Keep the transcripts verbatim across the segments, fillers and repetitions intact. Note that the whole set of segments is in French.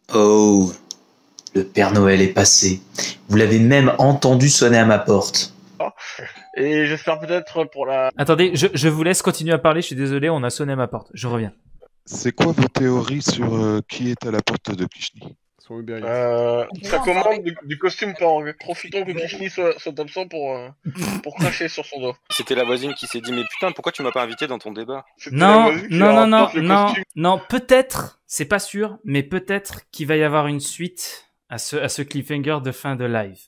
Oh, le Père Noël est passé. Vous l'avez même entendu sonner à ma porte. Et j'espère peut-être pour la... Attendez, je, je vous laisse continuer à parler, je suis désolé, on a sonné à ma porte. Je reviens. C'est quoi vos théories sur euh, qui est à la porte de Kishni? Son Uber Eats. Euh, sa commande du, du costume Porg. Profitons que Kishni soit, soit absent pour, euh, pour cracher sur son dos. C'était la voisine qui s'est dit mais putain pourquoi tu m'as pas invité dans ton débat? C'était la Non, voisine qui non, non, non, rapporte le non, costume. non, peut-être, c'est pas sûr, mais peut-être qu'il va y avoir une suite à ce, à ce cliffhanger de fin de live.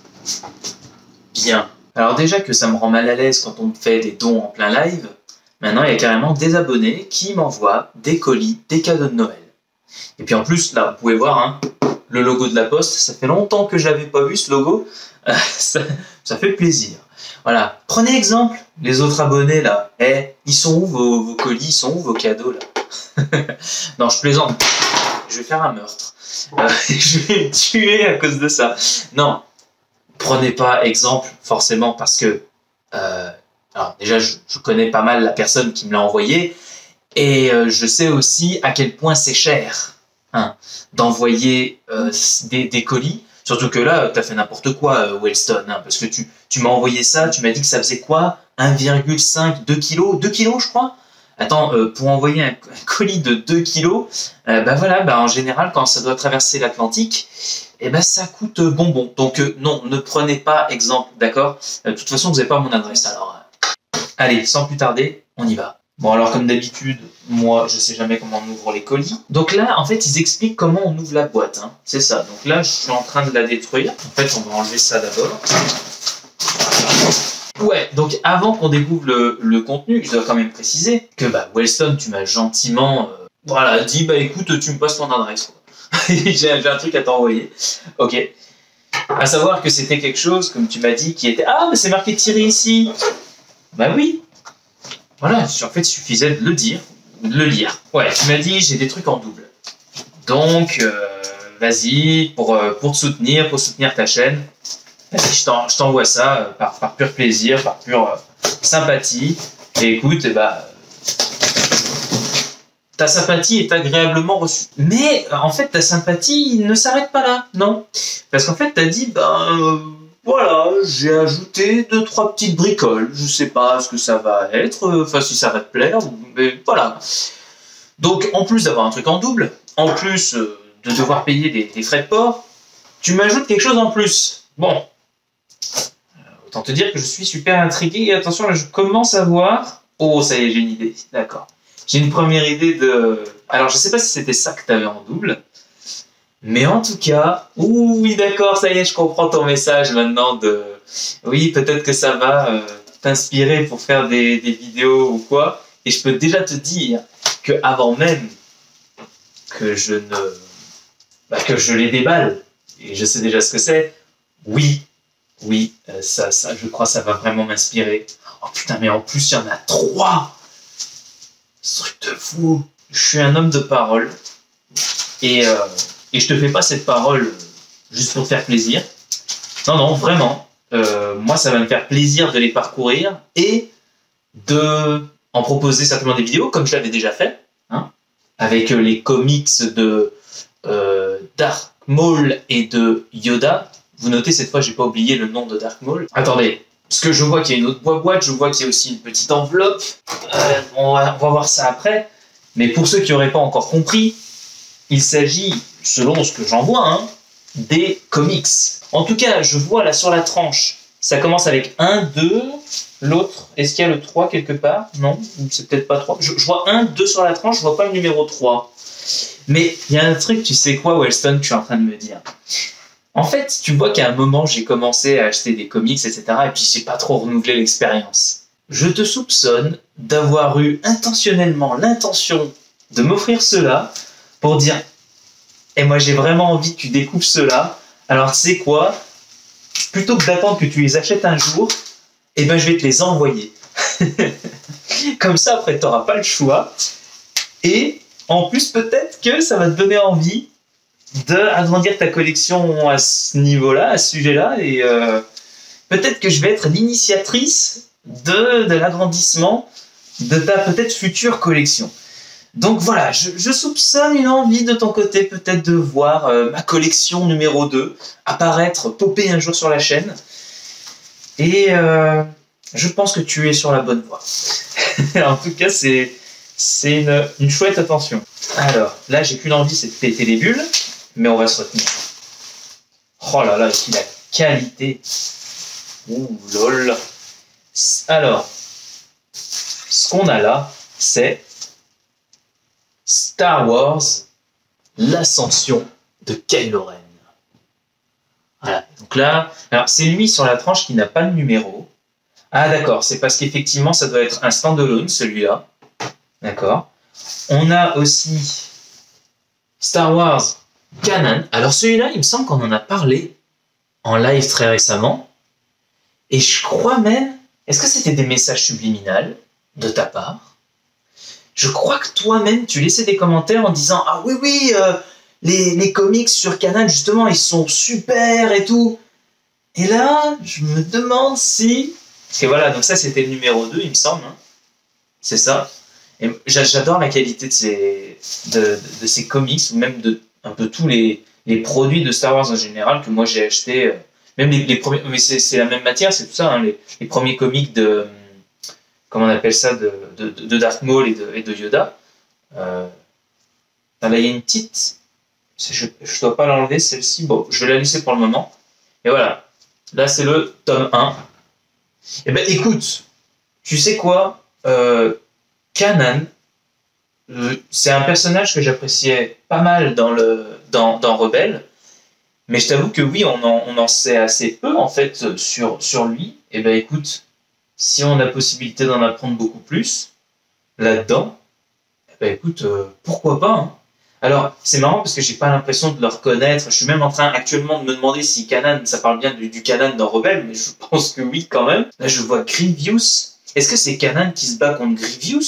Bien. Alors déjà que ça me rend mal à l'aise quand on me fait des dons en plein live, maintenant il y a carrément des abonnés qui m'envoient des colis, des cadeaux de Noël. Et puis en plus, là, vous pouvez voir, hein, le logo de la Poste, ça fait longtemps que je l'avais pas vu ce logo, euh, ça, ça fait plaisir. Voilà, prenez exemple, les autres abonnés là, eh, ils sont où vos, vos colis, ils sont où vos cadeaux là? Non, je plaisante, je vais faire un meurtre, euh, je vais me tuer à cause de ça. Non, prenez pas exemple forcément parce que, euh, alors déjà je, je connais pas mal la personne qui me l'a envoyé et euh, je sais aussi à quel point c'est cher. Hein, d'envoyer euh, des, des colis, surtout que là, tu as fait n'importe quoi, euh, Wellstone, hein, parce que tu, tu m'as envoyé ça, tu m'as dit que ça faisait quoi, un virgule cinq, deux kilos, deux kilos je crois. Attends, euh, pour envoyer un, un colis de deux kilos, euh, bah voilà, bah en général, quand ça doit traverser l'Atlantique, eh ben ça coûte bonbon. Donc euh, non, ne prenez pas exemple, d'accord? euh, De toute façon, vous n'avez pas mon adresse, alors... Euh... Allez, sans plus tarder, on y va. Bon, alors comme d'habitude, moi, je sais jamais comment on ouvre les colis. Donc là, en fait, ils expliquent comment on ouvre la boîte. Hein. C'est ça. Donc là, je suis en train de la détruire. En fait, on va enlever ça d'abord. Ouais, donc avant qu'on découvre le, le contenu, je dois quand même préciser que, bah, Wellstone, tu m'as gentiment, euh, voilà, dit, bah écoute, tu me passes ton adresse. J'ai j'ai un truc à t'envoyer. Ok. À savoir que c'était quelque chose, comme tu m'as dit, qui était... Ah, mais c'est marqué Thierry ici. Bah oui. Voilà, en fait, il suffisait de le dire, de le lire. Ouais, tu m'as dit, j'ai des trucs en double. Donc, euh, vas-y, pour, euh, pour te soutenir, pour soutenir ta chaîne, je t'envoie ça euh, par, par pur plaisir, par pure euh, sympathie. Et écoute, eh bah, ta sympathie est agréablement reçue. Mais, en fait, ta sympathie ne s'arrête pas là, non? Parce qu'en fait, t'as dit, ben... Euh, voilà, j'ai ajouté deux, trois petites bricoles. Je sais pas ce que ça va être, enfin si ça va te plaire, mais voilà. Donc, en plus d'avoir un truc en double, en plus euh, de devoir payer des, des frais de port, tu m'ajoutes quelque chose en plus. Bon, euh, autant te dire que je suis super intrigué. Et attention, là, je commence à voir... Oh, ça y est, j'ai une idée, d'accord. J'ai une première idée de... Alors, je sais pas si c'était ça que tu avais en double. Mais en tout cas, oui d'accord, ça y est, je comprends ton message maintenant de... Oui, peut-être que ça va euh, t'inspirer pour faire des, des vidéos ou quoi. Et je peux déjà te dire que avant même que je ne... Bah, que je les déballe, et je sais déjà ce que c'est, oui, oui, euh, ça, ça, je crois que ça va vraiment m'inspirer. Oh putain, mais en plus, il y en a trois! Ce truc de fou! Je suis un homme de parole. Et... Euh, Et je te fais pas cette parole juste pour te faire plaisir. Non, non, vraiment. Euh, moi, ça va me faire plaisir de les parcourir et de en proposer certainement des vidéos, comme je l'avais déjà fait, hein, avec les comics de euh, Dark Maul et de Yoda. Vous notez, cette fois, j'ai pas oublié le nom de Dark Maul. Attendez, parce que je vois qu'il y a une autre boîte, je vois qu'il y a aussi une petite enveloppe. Euh, on, va, on va voir ça après. Mais pour ceux qui n'auraient pas encore compris, il s'agit, selon ce que j'en vois, hein, des comics. En tout cas, je vois là sur la tranche, ça commence avec un, deux, l'autre, est-ce qu'il y a le trois quelque part? Non, c'est peut-être pas trois. Je, je vois un, deux sur la tranche, je vois pas le numéro trois. Mais il y a un truc, tu sais quoi, Wellstone, que je suis en train de me dire. En fait, tu vois qu'à un moment, j'ai commencé à acheter des comics, et cetera, et puis j'ai pas trop renouvelé l'expérience. Je te soupçonne d'avoir eu intentionnellement l'intention de m'offrir cela, pour dire, et moi j'ai vraiment envie que tu découvres cela, alors tu sais quoi, plutôt que d'attendre que tu les achètes un jour, eh ben je vais te les envoyer. Comme ça après tu n'auras pas le choix, et en plus peut-être que ça va te donner envie d'agrandir ta collection à ce niveau-là, à ce sujet-là, et euh, peut-être que je vais être l'initiatrice de, de l'agrandissement de ta peut-être future collection. Donc voilà, je, je soupçonne une envie de ton côté peut-être de voir euh, ma collection numéro deux apparaître, popper un jour sur la chaîne. Et euh, je pense que tu es sur la bonne voie. En tout cas, c'est c'est une, une chouette attention. Alors, là, j'ai qu'une envie, c'est de péter les bulles, mais on va se retenir. Oh là là, et puis la qualité. Ouh lol. Alors, ce qu'on a là, c'est Star Wars, l'ascension de Kylo Ren. Voilà, donc là, alors c'est lui sur la tranche qui n'a pas le numéro. Ah d'accord, c'est parce qu'effectivement ça doit être un standalone celui-là. D'accord. On a aussi Star Wars Canon. Alors celui-là, il me semble qu'on en a parlé en live très récemment. Et je crois même, est-ce que c'était des messages subliminaux de ta part? Je crois que toi-même, tu laissais des commentaires en disant « Ah oui, oui, euh, les, les comics sur Canon, justement, ils sont super et tout. » Et là, je me demande si... Parce que voilà, donc ça, c'était le numéro deux, il me semble. Hein. C'est ça. Et j'adore la qualité de ces, de, de, de ces comics, ou même de un peu tous les, les produits de Star Wars en général que moi j'ai acheté. Même les, les premiers... Mais c'est la même matière, c'est tout ça, hein, les, les premiers comics de... Comment on appelle ça, de, de, de Darth Maul et de, et de Yoda. Euh, là, il y a une petite... Je ne dois pas l'enlever, celle-ci. Bon, je vais la laisser pour le moment. Et voilà. Là, c'est le tome un. Eh ben, écoute, tu sais quoi euh, Kanan, euh, c'est un personnage que j'appréciais pas mal dans, le, dans, dans Rebelle. Mais je t'avoue que oui, on en, on en sait assez peu, en fait, sur, sur lui. Eh ben, écoute... Si on a la possibilité d'en apprendre beaucoup plus là-dedans, eh ben écoute, euh, pourquoi pas hein. Alors, c'est marrant parce que j'ai pas l'impression de le reconnaître. Je suis même en train actuellement de me demander si Kanan, ça parle bien du, du Kanan dans Rebelle, mais je pense que oui quand même. Là, je vois Grievous. Est-ce que c'est Kanan qui se bat contre Grievous?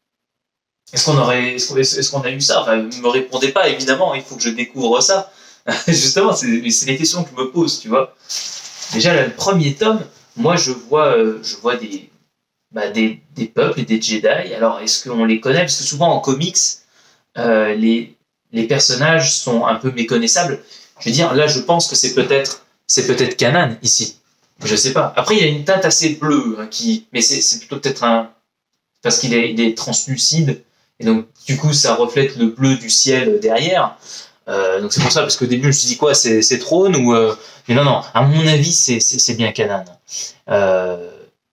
Est-ce qu'on aurait, est-ce qu'on, est-ce qu'on a eu ça? Enfin, ne me répondez pas, évidemment. Il faut que je découvre ça. Justement, c'est, c'est les questions que je me pose, tu vois. Déjà, là, le premier tome. Moi, je vois, euh, je vois des, bah, des, des peuples et des Jedi. Alors, est-ce qu'on les connaît? Parce que souvent, en comics, euh, les, les personnages sont un peu méconnaissables. Je veux dire, là, je pense que c'est peut-être c'est peut-être Kanan, ici. Je sais pas. Après, il y a une teinte assez bleue, hein, qui, mais c'est, c'est plutôt peut-être un... Parce qu'il est, il est translucide. Et donc, du coup, ça reflète le bleu du ciel derrière. Euh, donc c'est pour ça, parce qu'au début je me suis dit quoi, c'est, c'est Throne ou euh... mais non non, à mon avis c'est, c'est, c'est bien Kanan. Euh...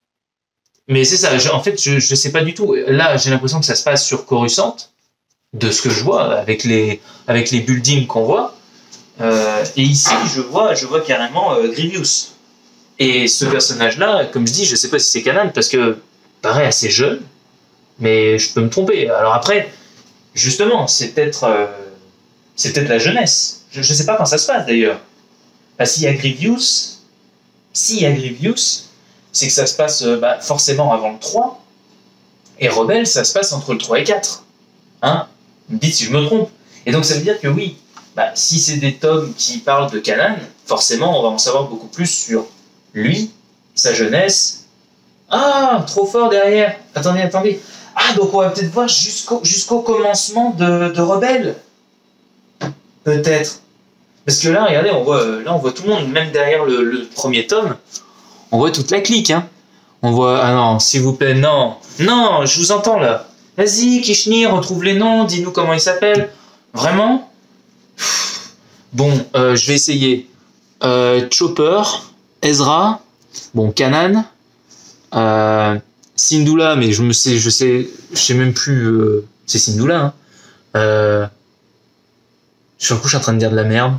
Mais c'est ça, je, en fait je je sais pas du tout. Là j'ai l'impression que ça se passe sur Coruscant, de ce que je vois avec les avec les buildings qu'on voit. Euh, et ici je vois je vois carrément euh, Grievous. Et ce personnage là, comme je dis, je sais pas si c'est Kanan parce que paraît assez jeune, mais je peux me tromper. Alors après, justement, c'est peut-être euh... c'est peut-être la jeunesse. Je ne sais pas quand ça se passe d'ailleurs. Bah, s'il y a Grievous, s'il y a Grievous, c'est que ça se passe euh, bah, forcément avant le trois. Et Rebelle, ça se passe entre le trois et quatre. Hein? Vous me dites si je me trompe. Et donc ça veut dire que oui, bah, si c'est des tomes qui parlent de Kanan, forcément on va en savoir beaucoup plus sur lui, sa jeunesse. Ah, trop fort derrière. Attendez, attendez. Ah, donc on va peut-être voir jusqu'au, jusqu'au commencement de, de Rebelle. Peut-être. Parce que là, regardez, on voit, là, on voit tout le monde, même derrière le, le premier tome, on voit toute la clique, hein. On voit, ah non, s'il vous plaît, non. Non, je vous entends, là. Vas-y, Kishni, retrouve les noms, dis-nous comment ils s'appellent. Vraiment? Bon, euh, je vais essayer. Euh, Chopper, Ezra, bon, Kanan, euh, Syndulla, mais je me sais, je sais, je sais même plus, euh, c'est Syndulla, hein. Euh, Sur le coup, je suis en train de dire de la merde.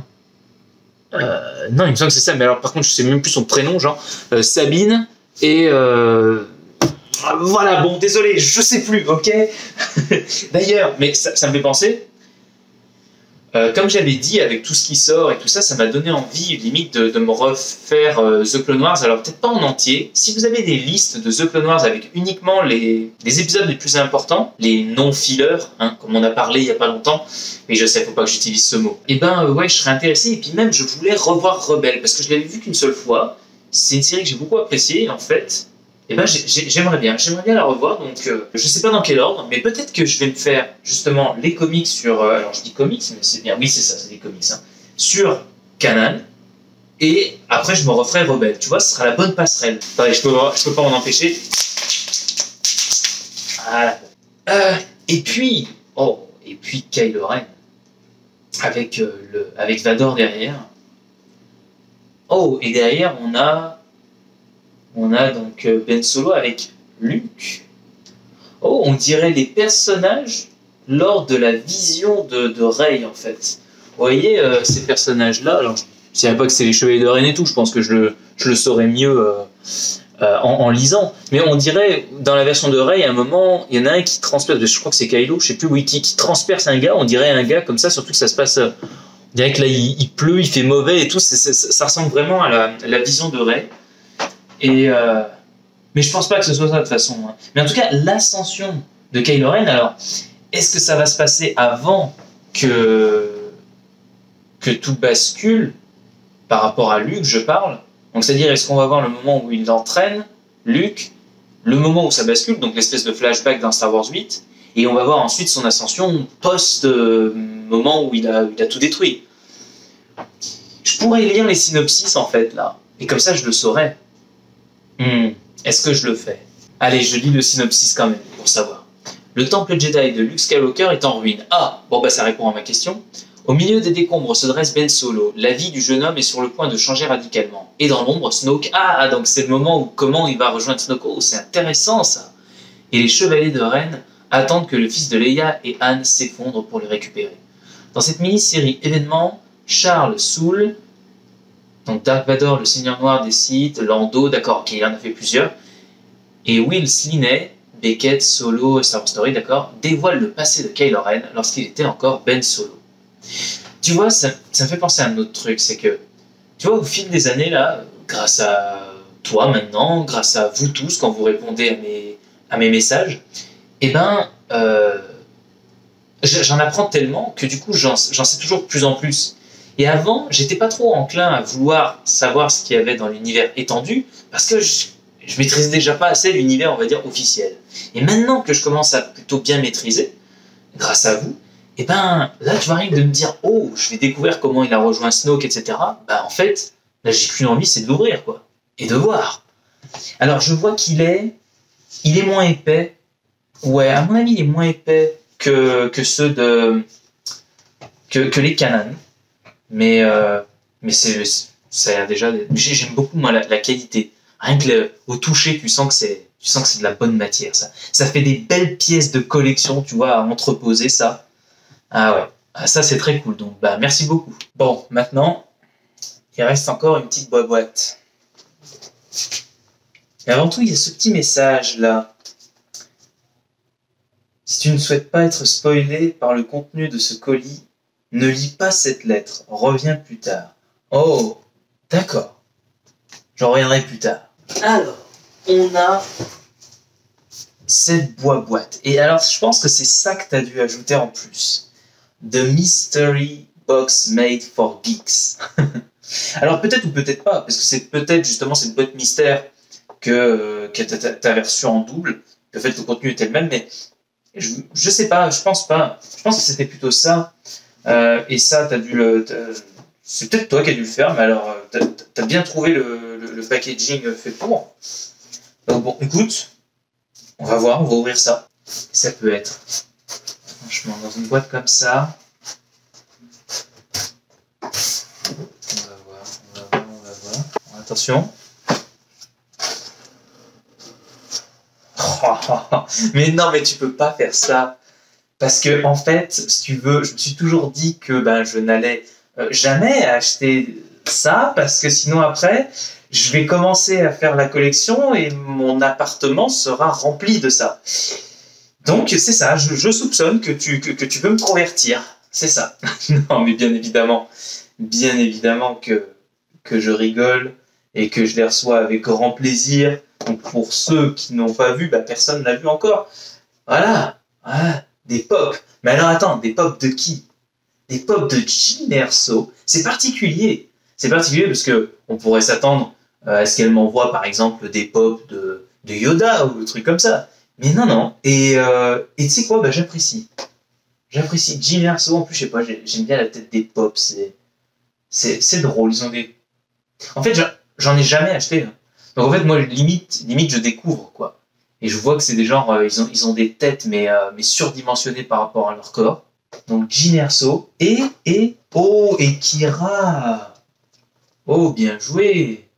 Euh, non, il me semble que c'est ça. Mais alors, par contre, je sais même plus son prénom, genre euh, Sabine et euh... voilà. Bon, désolé, je sais plus. Ok. D'ailleurs, mais ça, ça me fait penser. Euh, comme j'avais dit, avec tout ce qui sort et tout ça, ça m'a donné envie, limite, de, de me refaire euh, The Clone Wars. Alors, peut-être pas en entier. Si vous avez des listes de The Clone Wars avec uniquement les, les épisodes les plus importants, les non-fillers, hein, comme on a parlé il y a pas longtemps, mais je sais, faut pas que j'utilise ce mot. Et ben, euh, ouais, je serais intéressé. Et puis même, je voulais revoir Rebelle, parce que je l'avais vu qu'une seule fois. C'est une série que j'ai beaucoup appréciée, en fait. eh ben j'ai- j'ai- j'aimerais bien, j'aimerais bien la revoir. Donc, euh, je sais pas dans quel ordre, mais peut-être que je vais me faire justement les comics sur. Euh, alors, je dis comics, mais c'est bien. Oui, c'est ça, c'est des comics. Hein, sur Kanan. Et après, je me referai Rebelle. Tu vois, ce sera la bonne passerelle. Attendez, je peux, je peux pas m'en empêcher. Voilà. Euh, et puis, oh, et puis Kylo Ren avec euh, le, avec Vador derrière. Oh, et derrière on a, on a donc euh, Ben Solo avec Luke. Oh, on dirait les personnages lors de la vision de, de Rey en fait. Vous voyez euh, ces personnages-là. Alors, je ne savais pas que c'est les Chevaliers de Ren et tout. Je pense que je le, je le saurais mieux. Euh, Euh, en, en lisant, mais on dirait dans la version de Rey, à un moment, il y en a un qui transperce, je crois que c'est Kylo, je sais plus où, qui, qui transperce un gars, on dirait un gars comme ça, surtout que ça se passe, euh, on dirait que là il, il pleut, il fait mauvais et tout, c'est, c'est, ça ressemble vraiment à la, la vision de Rey. Et euh, mais je pense pas que ce soit ça de toute façon. Hein. Mais en tout cas, l'ascension de Kylo Ren, alors, est-ce que ça va se passer avant que que tout bascule par rapport à Luke, je parle? Donc, c'est-à-dire, est-ce qu'on va voir le moment où il entraîne Luke, le moment où ça bascule, donc l'espèce de flashback dans Star Wars huit, et on va voir ensuite son ascension post-moment où il a, où il a tout détruit. Je pourrais lire les synopsis, en fait, là, et comme ça, je le saurais. Hmm. Est-ce que je le fais? Allez, je lis le synopsis quand même, pour savoir. Le temple Jedi de Luke Skywalker est en ruine. Ah, bon, bah ça répond à ma question. Au milieu des décombres se dresse Ben Solo. La vie du jeune homme est sur le point de changer radicalement. Et dans l'ombre, Snoke... Ah, donc c'est le moment où comment il va rejoindre Snoke. Oh, c'est intéressant ça. Et les chevaliers de Ren attendent que le fils de Leia et Han s'effondrent pour le récupérer. Dans cette mini-série événement, Charles Soule, donc Dark Vador, le Seigneur Noir des Sith, Lando, d'accord, ok, il en a fait plusieurs, et Will Sliney, Beckett, Solo, Star Wars Story, d'accord, dévoile le passé de Kylo Ren lorsqu'il était encore Ben Solo. Tu vois, ça, ça me fait penser à un autre truc, c'est que, tu vois, au fil des années, là, grâce à toi maintenant, grâce à vous tous, quand vous répondez à mes, à mes messages, eh ben, euh, j'en apprends tellement que du coup, j'en, j'en sais toujours de plus en plus. Et avant, j'étais pas trop enclin à vouloir savoir ce qu'il y avait dans l'univers étendu, parce que je, je maîtrise déjà pas assez l'univers, on va dire, officiel. Et maintenant que je commence à plutôt bien maîtriser, grâce à vous, et ben là, tu vois, rien que de me dire, oh, je vais découvrir comment il a rejoint Snoke, et cetera. Ben en fait, là, j'ai qu'une envie, c'est de l'ouvrir, quoi, et de voir. Alors, je vois qu'il est, il est moins épais. Ouais, à mon avis, il est moins épais que que ceux de que que les Kanan. Mais euh, mais c'est ça a l'air déjà. J'aime beaucoup moi la, la qualité. Rien que le, au toucher, tu sens que c'est tu sens que c'est de la bonne matière. Ça, ça fait des belles pièces de collection, tu vois, à entreposer ça. Ah ouais, ah, ça c'est très cool. Donc bah merci beaucoup. Bon, maintenant il reste encore une petite boîte. Et avant tout, il y a ce petit message là. Si tu ne souhaites pas être spoilé par le contenu de ce colis, ne lis pas cette lettre. Reviens plus tard. Oh, d'accord. J'en reviendrai plus tard. Alors, on a cette boîte. Et alors, je pense que c'est ça que tu as dû ajouter en plus. The Mystery Box Made for Geeks. Alors, peut-être ou peut-être pas, parce que c'est peut-être justement cette boîte mystère que, que tu avais reçue en double. En fait, le contenu était le même, mais je, je sais pas, je pense pas. Je pense que c'était plutôt ça. Euh, et ça, t'as dû le. T'as, c'est peut-être toi qui as dû le faire, mais alors, t'as, t'as bien trouvé le, le, le packaging fait pour. Donc, bon, écoute, on va voir, on va ouvrir ça. Ça peut être, franchement, dans une boîte comme ça. On va voir, on va voir, on va voir. Attention. Mais non, mais tu peux pas faire ça. Parce que, en fait, si tu veux, je me suis toujours dit que ben, je n'allais euh, jamais acheter ça, parce que sinon, après, je vais commencer à faire la collection et mon appartement sera rempli de ça. Donc, c'est ça, je, je soupçonne que tu, que, que tu veux me convertir. C'est ça. Non, mais bien évidemment, bien évidemment que, que je rigole et que je les reçois avec grand plaisir. Donc, pour ceux qui n'ont pas vu, ben, personne n'a vu encore. Voilà, voilà. Des pop. Mais alors attends, des pop de qui? Des pop de Jyn Erso. C'est particulier. C'est particulier parce que on pourrait s'attendre à ce qu'elle m'envoie par exemple des pop de de Yoda ou des trucs comme ça. Mais non, non. Et euh, et tu sais quoi, bah j'apprécie. J'apprécie Jyn Erso. En plus, je sais pas, j'aime bien la tête des Pops. C'est c'est c'est drôle. Ils ont des. En fait, j'en ai jamais acheté. Hein. Donc en fait, moi, limite, limite, je découvre quoi. Et je vois que c'est des genres, euh, ils ont ils ont des têtes mais euh, mais surdimensionnées par rapport à leur corps. Donc Jyn Erso et et oh et Kira. Oh, bien joué.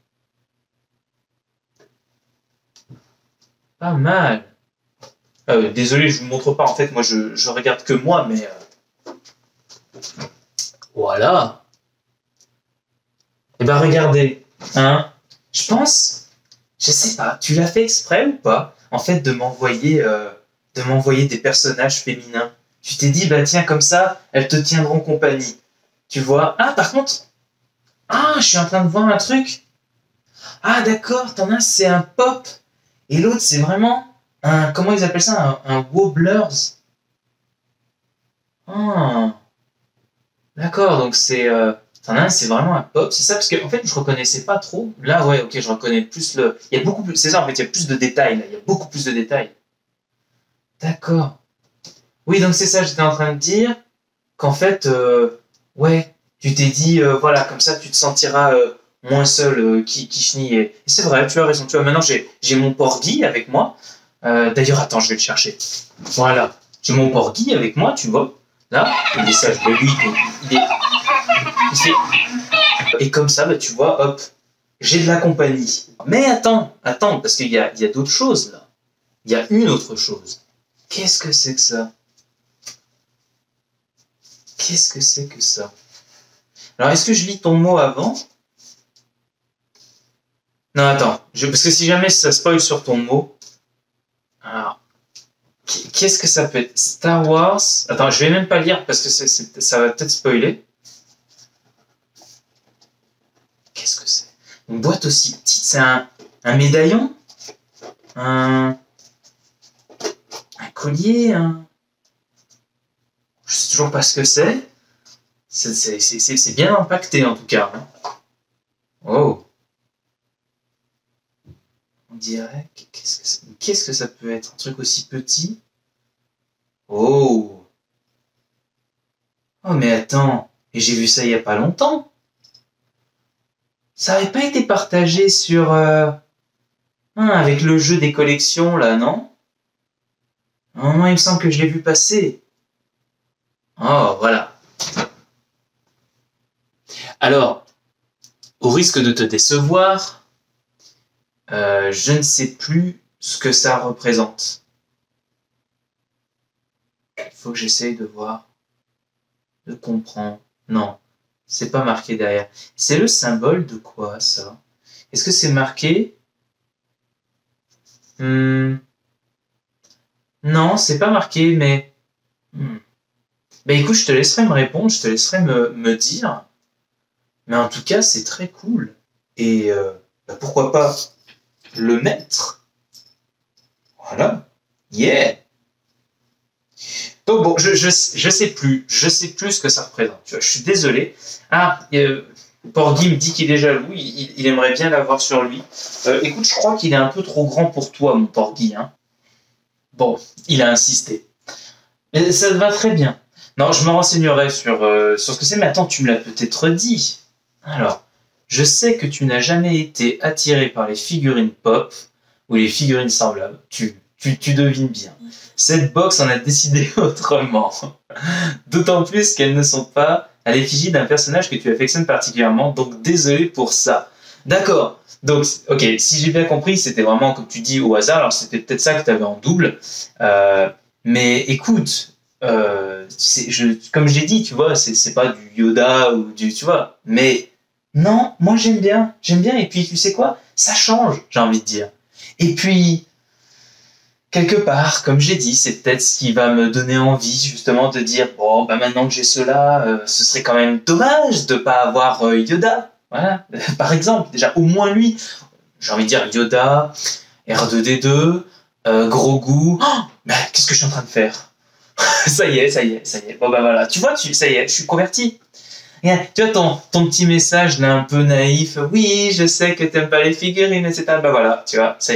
Pas mal. Euh, désolé, je vous montre pas. En fait, moi, je, je regarde que moi, mais euh... voilà. Eh ben, regardez, hein. Je pense, je sais pas. Tu l'as fait exprès ou pas? En fait, de m'envoyer, euh, de m'envoyer des personnages féminins. Tu t'es dit, bah tiens, comme ça, elles te tiendront compagnie. Tu vois? Ah, par contre, ah, je suis en train de voir un truc. Ah, d'accord. T'en as, c'est un pop, et l'autre, c'est vraiment un, comment ils appellent ça, un, un wobblers. Ah, d'accord, donc c'est, euh, t'en as un, c'est vraiment un pop, c'est ça, parce que en fait, je reconnaissais pas trop. Là, ouais, ok, je reconnais plus le, il y a beaucoup plus, c'est ça, en fait, il y a plus de détails, là, il y a beaucoup plus de détails. D'accord. Oui, donc c'est ça, j'étais en train de dire qu'en fait, euh, ouais, tu t'es dit, euh, voilà, comme ça, tu te sentiras euh, moins seul, euh, qui, qui chenille. Et, et c'est vrai, tu as raison, tu vois, maintenant, j'ai, j'ai mon porgy avec moi. Euh, d'ailleurs, attends, je vais le chercher. Voilà. J'ai mon porgy avec moi, tu vois. Là, il est sage. Mais lui, il est... Il fait... Et comme ça, bah, tu vois, hop, j'ai de la compagnie. Mais attends, attends, parce qu'il y a, il y a d'autres choses, là. Il y a une autre chose. Qu'est-ce que c'est que ça? Qu'est-ce que c'est que ça? Alors, est-ce que je lis ton mot avant? Non, attends. Je... Parce que si jamais ça spoil sur ton mot... Alors, qu'est-ce que ça peut être? Star Wars. Attends, je vais même pas lire parce que c'est, c'est, ça va peut-être spoiler. Qu'est-ce que c'est? Une boîte aussi petite, c'est un, un médaillon? Un, un collier? Un... Je sais toujours pas ce que c'est. C'est, c'est, c'est, c'est bien impacté en tout cas. Hein. Oh. On dirait, qu'est-ce que, c'est, qu'est-ce que ça peut être? Un truc aussi petit? Oh! Oh, mais attends, et j'ai vu ça il y a pas longtemps. Ça avait pas été partagé sur... Euh... Hein, avec le jeu des collections, là, non? À un moment, il me semble que je l'ai vu passer. Oh, voilà. Alors, au risque de te décevoir... Euh, je ne sais plus ce que ça représente. Il faut que j'essaye de voir, de comprendre. Non, c'est pas marqué derrière. C'est le symbole de quoi, ça? Est-ce que c'est marqué? hmm. Non, c'est pas marqué, mais... Hmm. Ben écoute, je te laisserai me répondre, je te laisserai me, me dire. Mais en tout cas, c'est très cool. Et euh, ben pourquoi pas le mettre. Voilà. Yeah. Donc bon, je, je, je sais plus. Je sais plus ce que ça représente. Tu vois, je suis désolé. Ah, euh, Porgy me dit qu'il est jaloux. Il, il, il aimerait bien l'avoir sur lui. Euh, écoute, je crois qu'il est un peu trop grand pour toi, mon Porgy. Hein. Bon, il a insisté. Mais ça va très bien. Non, je me renseignerai sur, euh, sur ce que c'est. Mais attends, tu me l'as peut-être dit. Alors... Je sais que tu n'as jamais été attiré par les figurines pop ou les figurines semblables. Tu, tu, tu devines bien. Cette box en a décidé autrement. D'autant plus qu'elles ne sont pas à l'effigie d'un personnage que tu affectionnes particulièrement. Donc désolé pour ça. D'accord. Donc, ok, si j'ai bien compris, c'était vraiment, comme tu dis, au hasard. Alors c'était peut-être ça que tu avais en double. Euh, mais écoute, euh, c'est, je, comme je l'ai dit, tu vois, c'est, c'est pas du Yoda ou du, tu vois, mais non, moi j'aime bien, j'aime bien, et puis tu sais quoi, ça change, j'ai envie de dire. Et puis, quelque part, comme j'ai dit, c'est peut-être ce qui va me donner envie, justement, de dire, bon, bah maintenant que j'ai cela, euh, ce serait quand même dommage de pas avoir euh, Yoda, voilà, par exemple, déjà, au moins lui, j'ai envie de dire Yoda, R deux D deux, euh, Grogu, oh, mais qu'est-ce que je suis en train de faire? Ça y est, ça y est, ça y est, bon bah voilà, tu vois, tu, ça y est, je suis converti. Tu vois ton, ton petit message là un peu naïf, oui, je sais que t'aimes pas les figurines, et cetera. Bah voilà, tu vois, ça y est.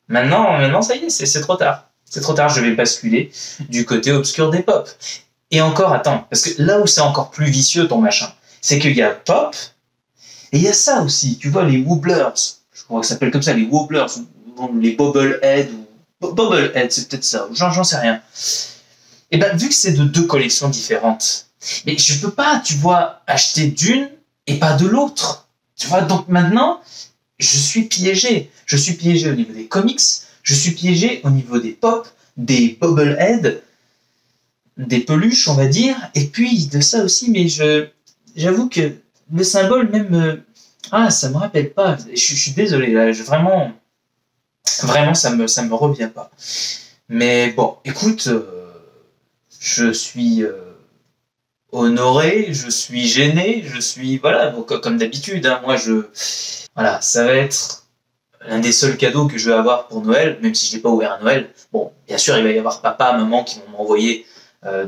Maintenant, maintenant, ça y est, c'est, c'est trop tard. C'est trop tard, je vais basculer du côté obscur des pop. Et encore, attends, parce que là où c'est encore plus vicieux ton machin, c'est qu'il y a pop, et il y a ça aussi, tu vois, les Wobblers, je crois que ça s'appelle comme ça, les Wobblers, ou les Bobblehead, ou Bobblehead, c'est peut-être ça, j'en, j'en sais rien. Et ben, vu que c'est de deux collections différentes, mais je peux pas, tu vois, acheter d'une et pas de l'autre. Tu vois, donc maintenant, je suis piégé. Je suis piégé au niveau des comics, je suis piégé au niveau des pop, des Bobblehead, des peluches, on va dire, et puis de ça aussi, mais je, j'avoue que le symbole même, euh, ah, ça me rappelle pas. Je, je suis désolé là, je, vraiment, vraiment, ça me, ça me revient pas. Mais bon, écoute, euh, je suis euh, honoré, je suis gêné, je suis voilà, donc, comme d'habitude, hein, moi je, voilà, ça va être l'un des seuls cadeaux que je vais avoir pour Noël, même si je l'ai pas ouvert à Noël. Bon, bien sûr, il va y avoir papa, maman qui vont m'envoyer Euh,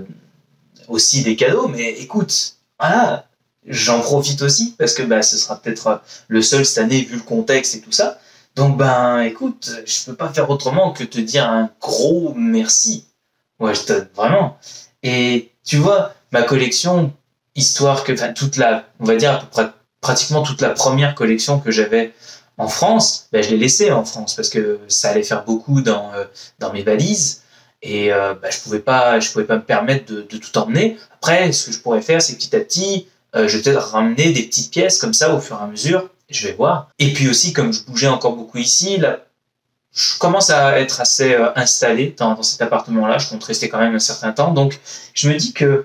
aussi des cadeaux, mais écoute, voilà, j'en profite aussi parce que bah, ce sera peut-être le seul cette année vu le contexte et tout ça. Donc ben, écoute, je peux pas faire autrement que te dire un gros merci. Ouais, je te vraiment. Et tu vois, ma collection, histoire que, enfin toute la, on va dire à peu près pratiquement toute la première collection que j'avais en France, ben, je l'ai laissée en France parce que ça allait faire beaucoup dans euh, dans mes valises. Et euh, bah, je pouvais pas, je pouvais pas me permettre de, de tout emmener. Après, ce que je pourrais faire, c'est petit à petit, euh, je vais peut-être ramener des petites pièces comme ça au fur et à mesure. Je vais voir. Et puis aussi, comme je bougeais encore beaucoup ici, là, je commence à être assez euh, installé dans, dans cet appartement-là. Je compte rester quand même un certain temps. Donc, je me dis que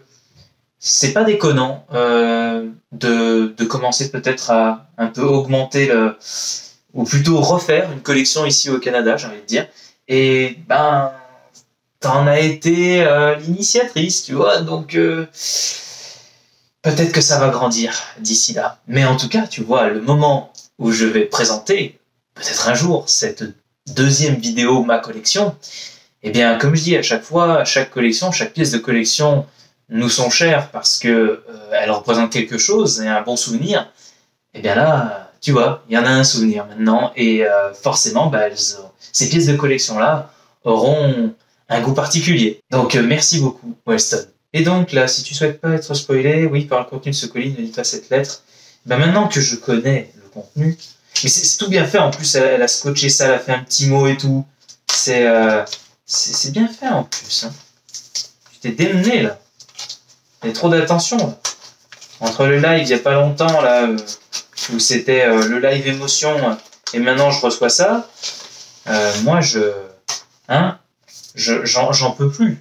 c'est pas déconnant euh, de, de commencer peut-être à un peu augmenter le, ou plutôt refaire une collection ici au Canada, j'ai envie de dire. Et ben t'en as été euh, l'initiatrice, tu vois, donc euh, peut-être que ça va grandir d'ici là. Mais en tout cas, tu vois, le moment où je vais présenter, peut-être un jour, cette deuxième vidéo, ma collection, eh bien, comme je dis à chaque fois, chaque collection, chaque pièce de collection nous sont chères parce que euh, elles représentent quelque chose et un bon souvenir. Eh bien là, tu vois, il y en a un souvenir maintenant et euh, forcément, bah, elles, ces pièces de collection-là auront un goût particulier. Donc, euh, merci beaucoup, Weston. Et donc, là, si tu souhaites pas être spoilé, oui, par le contenu de ce colis, ne lis pas cette lettre. Ben, maintenant que je connais le contenu, mais c'est, c'est tout bien fait, en plus, elle, elle a scotché ça, elle a fait un petit mot et tout. C'est, euh, c'est, c'est bien fait, en plus. Hein. Tu t'es démené, là. Il y a trop d'attention, là. Entre le live, il y a pas longtemps, là, euh, où c'était euh, le live émotion, et maintenant, je reçois ça, euh, moi, je... Hein Je, j'en, j'en peux plus.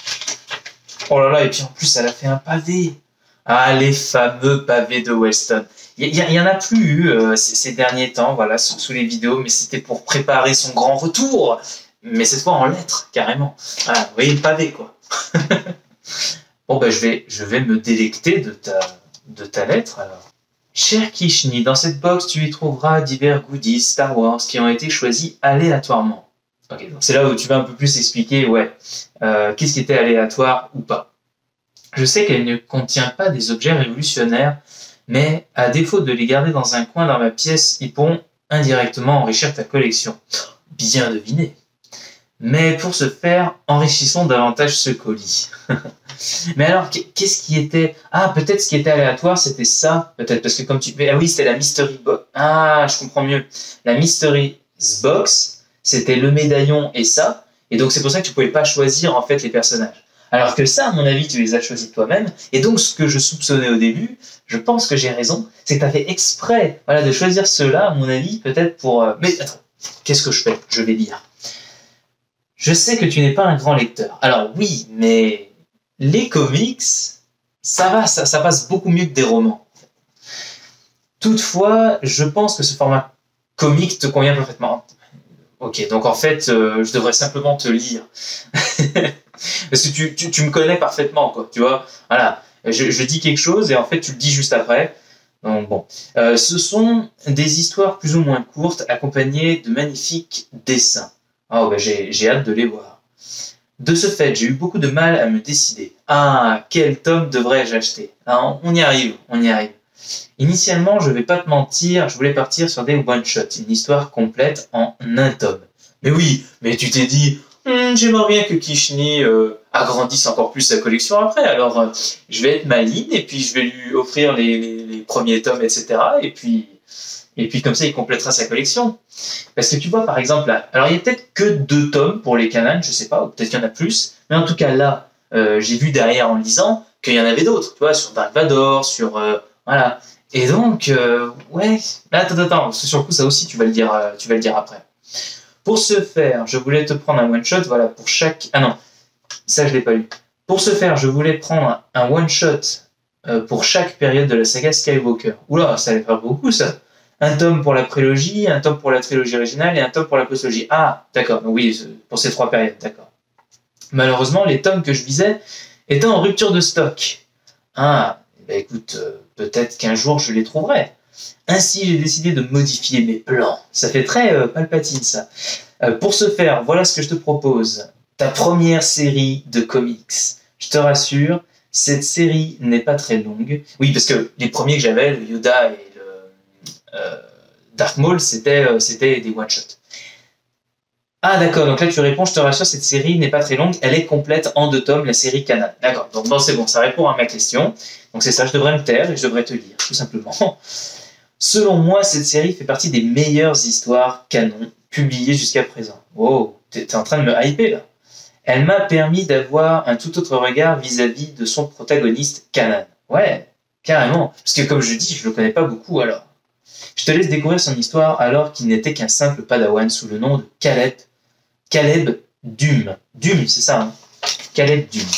Oh là là, et puis en plus, elle a fait un pavé. Ah, les fameux pavés de Weston. Il y, y, y en a plus eu euh, ces, ces derniers temps, voilà, sous, sous les vidéos, mais c'était pour préparer son grand retour. Mais cette fois en lettres, carrément. Voilà, vous voyez le pavé, quoi. Bon, ben, je vais, je vais me délecter de ta, de ta lettre, alors. Cher Kishni, dans cette box, tu y trouveras divers goodies Star Wars qui ont été choisis aléatoirement. Ok, donc c'est là où tu vas un peu plus expliquer, ouais, euh, qu'est-ce qui était aléatoire ou pas. Je sais qu'elle ne contient pas des objets révolutionnaires, mais à défaut de les garder dans un coin dans ma pièce, ils pourront indirectement enrichir ta collection. Bien deviné. Mais pour ce faire, enrichissons davantage ce colis. Mais alors, qu'est-ce qui était... Ah, peut-être ce qui était aléatoire, c'était ça, peut-être, parce que comme tu... Ah oui, c'était la Mystery Box. Ah, je comprends mieux. La Mystery Box... C'était le médaillon et ça. Et donc, c'est pour ça que tu pouvais pas choisir, en fait, les personnages. Alors que ça, à mon avis, tu les as choisis toi-même. Et donc, ce que je soupçonnais au début, je pense que j'ai raison, c'est que tu as fait exprès, voilà, de choisir ceux-là, à mon avis, peut-être pour... Euh... Mais attends, qu'est-ce que je fais? Je vais lire. Je sais que tu n'es pas un grand lecteur. Alors oui, mais les comics, ça va, ça, ça passe beaucoup mieux que des romans. Toutefois, je pense que ce format comique te convient parfaitement. Ok, donc en fait, euh, je devrais simplement te lire. Parce que tu, tu, tu me connais parfaitement, quoi, tu vois. Voilà, je, je dis quelque chose et en fait, tu le dis juste après. Donc bon, euh, ce sont des histoires plus ou moins courtes accompagnées de magnifiques dessins. Oh, bah, j'ai, j'ai hâte de les voir. De ce fait, j'ai eu beaucoup de mal à me décider. Ah, quel tome devrais-je acheter? Ah, on y arrive, on y arrive. Initialement, je vais pas te mentir, je voulais partir sur des one-shots, une histoire complète en un tome. Mais oui, mais tu t'es dit, hm, j'aimerais bien que Kishni euh, agrandisse encore plus sa collection après, alors euh, je vais être maligne et puis je vais lui offrir les, les, les premiers tomes, et cetera. Et puis, et puis comme ça, il complétera sa collection. Parce que tu vois, par exemple, là, alors il y a peut-être que deux tomes pour les Kanan, je sais pas, ou peut-être qu'il y en a plus, mais en tout cas là, euh, j'ai vu derrière en lisant qu'il y en avait d'autres, tu vois, sur Dark Vador, sur... Euh, voilà. Et donc, euh, ouais, attends, attends, parce que sur le coup, ça aussi, tu vas le dire, euh, tu vas le dire après. Pour ce faire, je voulais te prendre un one-shot, voilà, pour chaque... Ah non, ça, je l'ai pas lu. Pour ce faire, je voulais prendre un one-shot euh, pour chaque période de la saga Skywalker. Oula, ça allait faire beaucoup, ça. Un tome pour la prélogie, un tome pour la trilogie originale et un tome pour la postlogie. Ah, d'accord, oui, pour ces trois périodes, d'accord. Malheureusement, les tomes que je visais étaient en rupture de stock. Ah, ben écoute, euh, peut-être qu'un jour je les trouverai. Ainsi, j'ai décidé de modifier mes plans. Ça fait très euh, Palpatine, ça. Euh, pour ce faire, voilà ce que je te propose. Ta première série de comics. Je te rassure, cette série n'est pas très longue. Oui, parce que les premiers que j'avais, le Yoda et le euh, Darth Maul, c'était euh, c'était des one-shots. Ah d'accord, donc là tu réponds, je te rassure, cette série n'est pas très longue, elle est complète en deux tomes, la série Kanan. D'accord, donc bon, c'est bon, ça répond à ma question. Donc c'est ça, je devrais me taire et je devrais te lire, tout simplement. Selon moi, cette série fait partie des meilleures histoires canon publiées jusqu'à présent. Oh, t'es en train de me hyper là. Elle m'a permis d'avoir un tout autre regard vis-à-vis de son protagoniste Kanan. Ouais, carrément. Parce que comme je dis, je le connais pas beaucoup alors. Je te laisse découvrir son histoire alors qu'il n'était qu'un simple padawan sous le nom de Caleb. Caleb Dume. Dume, c'est ça, hein? Caleb Dume.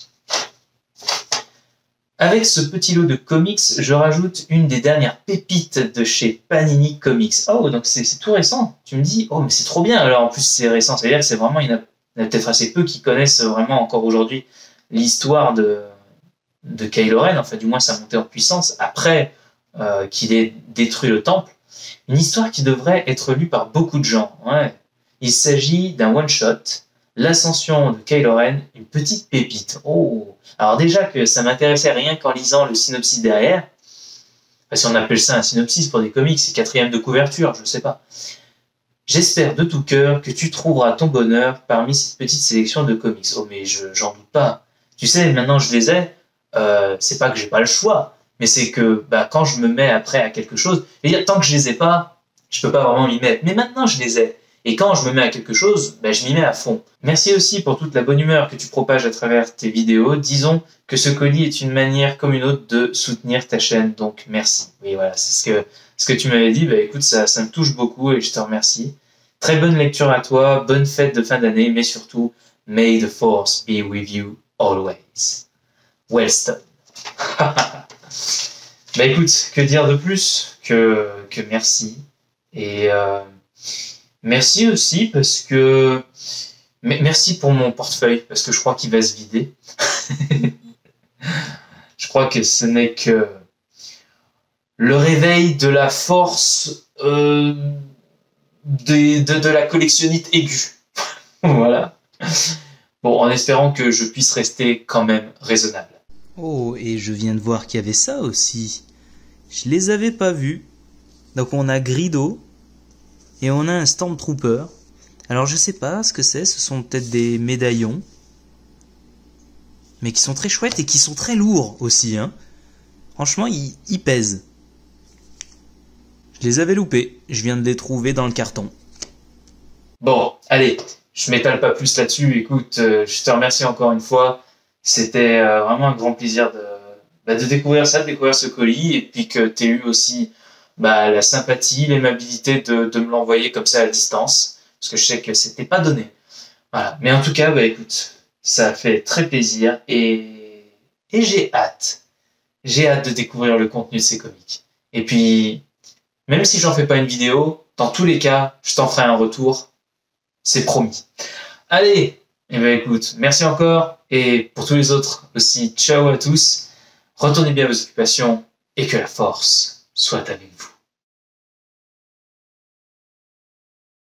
Avec ce petit lot de comics, je rajoute une des dernières pépites de chez Panini Comics. Oh, donc c'est tout récent. Tu me dis, oh, mais c'est trop bien. Alors en plus, c'est récent. C'est-à-dire que c'est vraiment, il y en a, il y en a peut-être assez peu qui connaissent vraiment encore aujourd'hui l'histoire de, de Kylo Ren, enfin, du moins sa montée en puissance après euh, qu'il ait détruit le temple. Une histoire qui devrait être lue par beaucoup de gens. Ouais. Il s'agit d'un one-shot, l'ascension de Kylo Ren, une petite pépite. Oh, alors déjà que ça m'intéressait rien qu'en lisant le synopsis derrière. Enfin, si on appelle ça un synopsis pour des comics, c'est quatrième de couverture, je sais pas. J'espère de tout cœur que tu trouveras ton bonheur parmi cette petite sélection de comics. Oh, mais je, j'en doute pas. Tu sais, maintenant je les ai, euh, c'est pas que j'ai pas le choix, mais c'est que bah, quand je me mets après à quelque chose, je veux dire, tant que je les ai pas, je peux pas vraiment m'y mettre. Mais maintenant je les ai. Et quand je me mets à quelque chose, bah, je m'y mets à fond. Merci aussi pour toute la bonne humeur que tu propages à travers tes vidéos. Disons que ce colis est une manière comme une autre de soutenir ta chaîne, donc merci. Oui, voilà, c'est ce que, ce que tu m'avais dit. Bah, écoute, ça, ça me touche beaucoup et je te remercie. Très bonne lecture à toi, bonne fête de fin d'année, mais surtout, may the force be with you always. Wellston. Bah écoute, que dire de plus que, que merci. Et... Euh, merci aussi parce que... Merci pour mon portefeuille, parce que je crois qu'il va se vider. Je crois que ce n'est que le réveil de la force euh, de, de, de la collectionnite aiguë. Voilà. Bon, en espérant que je puisse rester quand même raisonnable. Oh, et je viens de voir qu'il y avait ça aussi. Je les avais pas vus. Donc on a Grido. Et on a un Stormtrooper. Alors je sais pas ce que c'est, ce sont peut-être des médaillons. Mais qui sont très chouettes et qui sont très lourds aussi. Hein. Franchement, ils, ils pèsent. Je les avais loupés, je viens de les trouver dans le carton. Bon, allez, je m'étale pas plus là-dessus. Écoute, euh, je te remercie encore une fois. C'était euh, vraiment un grand plaisir de, bah, de découvrir ça, de découvrir ce colis. Et puis que tu aies eu aussi... Bah, la sympathie, l'aimabilité de, de me l'envoyer comme ça à distance, parce que je sais que c'était pas donné. Voilà. Mais en tout cas, bah, écoute, ça fait très plaisir et, et j'ai hâte. J'ai hâte de découvrir le contenu de ces comics. Et puis, même si j'en fais pas une vidéo, dans tous les cas, je t'en ferai un retour. C'est promis. Allez, et ben écoute, merci encore. Et pour tous les autres aussi, ciao à tous. Retournez bien à vos occupations et que la force soit avec vous.